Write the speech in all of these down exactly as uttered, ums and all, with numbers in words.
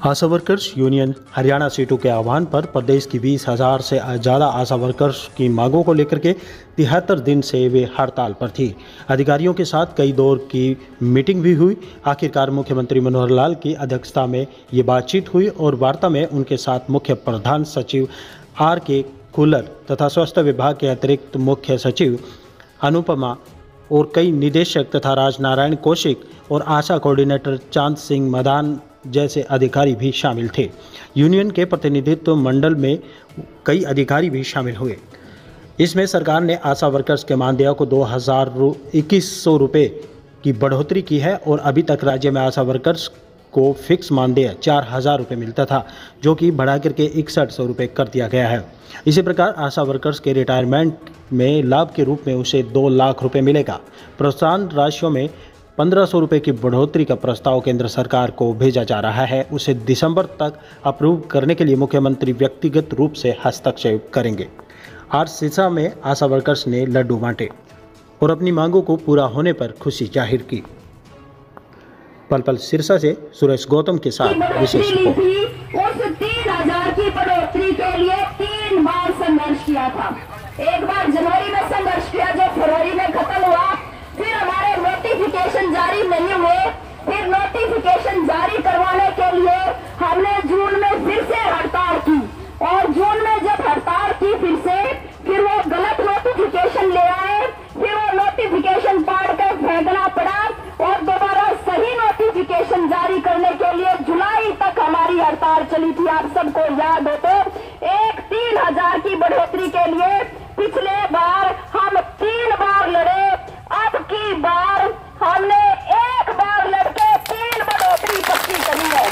आशा workers union Haryana सीटों के आह्वान पर प्रदेश की बीस हजार से ज़्यादा आशा वर्कर्स की मांगों को लेकर के तिहत्तर दिन से वे हड़ताल पर थी। अधिकारियों के साथ कई दौर की मीटिंग भी हुई। आखिरकार मुख्यमंत्री मनोहर लाल की अध्यक्षता में ये बातचीत हुई और वार्ता में उनके साथ मुख्य प्रधान सचिव आर के खुल्लर तथा स्वास्थ्य विभाग के अतिरिक्त मुख्य सचिव अनुपमा और कई निदेशक तथा राजनारायण कौशिक और आशा कोऑर्डिनेटर चांद सिंह मदान जैसे अधिकारी भी शामिल थे। यूनियन के प्रतिनिधित्व मंडल में कई अधिकारी भी शामिल हुए। इसमें सरकार ने आशा वर्कर्स के मानदेय को दो हज़ार इक्कीस सौ रुपये की बढ़ोतरी की है और अभी तक राज्य में आशा वर्कर्स को फिक्स मानदेय चार हज़ार रुपये मिलता था, जो कि बढ़ा करके इकसठ सौ रुपये कर दिया गया है। इसी प्रकार आशा वर्कर्स के रिटायरमेंट में लाभ के रूप में उसे दो लाख रुपये मिलेगा। प्रोत्साहन राशियों में पंद्रह सौ रुपये की बढ़ोतरी का प्रस्ताव केंद्र सरकार को भेजा जा रहा है। उसे दिसंबर तक अप्रूव करने के लिए मुख्यमंत्री व्यक्तिगत रूप से हस्तक्षेप करेंगे। आज सिरसा में आशा वर्कर्स ने लड्डू बांटे और अपनी मांगों को पूरा होने पर खुशी जाहिर की। पल पल सिरसा से सुरेश गौतम के साथ विशेष रिपोर्ट। उस तीन हजार की बढ़ोतरी के लिए तीन बार संघर्ष किया था। एक बार जनवरी में संघर्ष किया जो फरवरी में खत्म हुआ, फिर हमारे नोटिफिकेशन जारी नहीं हुए, फिर नोटिफिकेशन जारी करवाने के लिए हमने जून में फिर से हड़ताल की और जून में जब हड़ताल की फिर से फिर वो गलत नोटिफिकेशन ले आए, फिर वो नोटिफिकेशन पाड़ कर फेंकना पड़ा और दोबारा सही नोटिफिकेशन जारी करने के लिए जुलाई तक हमारी हड़ताल चली थी। आप सबको याद हो तो एक तीन हजार की बढ़ोतरी के लिए पिछले बार हम तीन बार लड़े, अब की बार हमने एक बार लड़के तीन बढ़ोतरी पक्की करी है।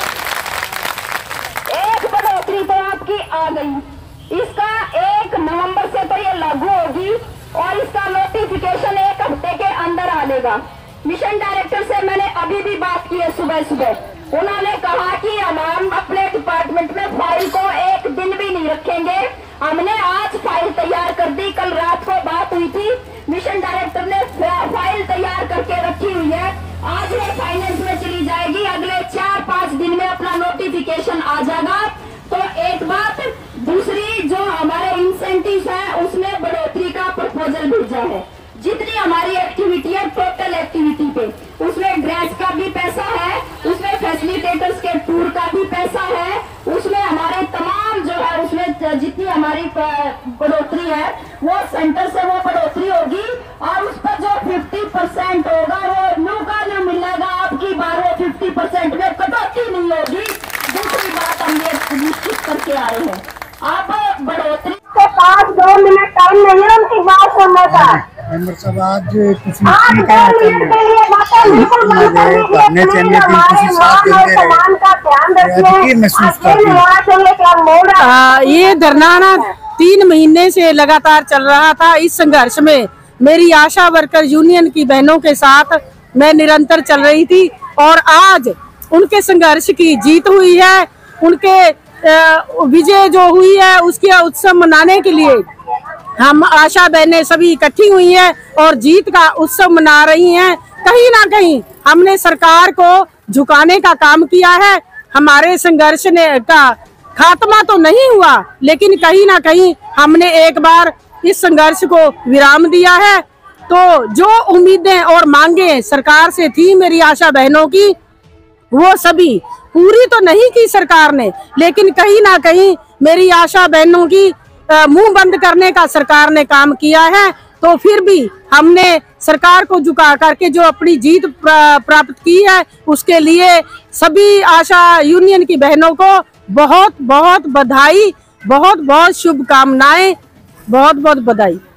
एक बढ़ोतरी तो आपकी आ गई, इसका एक नवंबर से तो ये लागू होगी और इसका नोटिफिकेशन एक हफ्ते के अंदर आ जाएगा। मिशन डायरेक्टर से मैंने अभी भी बात की है सुबह सुबह, उन्होंने कहा कि हम अपने डिपार्टमेंट में फाइल को एक दिन भी नहीं रखेंगे। हमने आज फाइल तैयार कर दी, कल रात को बात हुई थी, मिशन डायरेक्टर ने फाइल तैयार करके रखी हुई है। आज ये फाइनेंस में चली जाएगी, अगले चार पांच दिन में अपना नोटिफिकेशन आ जाएगा। तो एक बात, दूसरी जो हमारे इंसेंटिव है उसमें बढ़ोतरी का प्रपोजल भेजा है। जितनी हमारी एक्टिविटी है टोटल एक्टिविटी पे, उसमें ड्रेस का भी पैसा है, उसमें फैसिलिटेटर्स के टूर का भी पैसा है, उसमें हमारे तमाम जो है उसमें जितनी हमारी बढ़ोतरी है वो सेंटर से वो बढ़ोतरी होगी और उस पर जो पचास परसेंट होगा वो न्यू का न्यू मिलेगा। आपकी बार वो पचास परसेंट में कटौती नहीं होगी। दूसरी बात हम ये निश्चित करके आ रहे हैं, आप बढ़ोतरी के पास दो मिनट टाइम नहीं है उनकी बात सुनने का। मेंबर साहब आज किसी भरने चलने दिन किसी साथ महसूस करते हैं। ये धरना ना तीन महीने से लगातार चल रहा था। इस संघर्ष में मेरी आशा वर्कर यूनियन की बहनों के साथ मैं निरंतर चल रही थी और आज उनके संघर्ष की जीत हुई है। उनके विजय जो हुई है उसके उत्सव मनाने के लिए हम आशा बहनें सभी इकट्ठी हुई हैं और जीत का उत्सव मना रही हैं। कहीं ना कहीं हमने सरकार को झुकाने का काम किया है। हमारे संघर्ष ने का खात्मा तो नहीं हुआ, लेकिन कहीं ना कहीं हमने एक बार इस संघर्ष को विराम दिया है। तो जो उम्मीदें और मांगे सरकार से थी मेरी आशा बहनों की, वो सभी पूरी तो नहीं की सरकार ने, लेकिन कहीं ना कहीं मेरी आशा बहनों की मुंह बंद करने का सरकार ने काम किया है। तो फिर भी हमने सरकार को झुका करके जो अपनी जीत प्राप्त की है उसके लिए सभी आशा यूनियन की बहनों को बहुत बहुत बधाई, बहुत बहुत शुभकामनाएं, बहुत बहुत बधाई।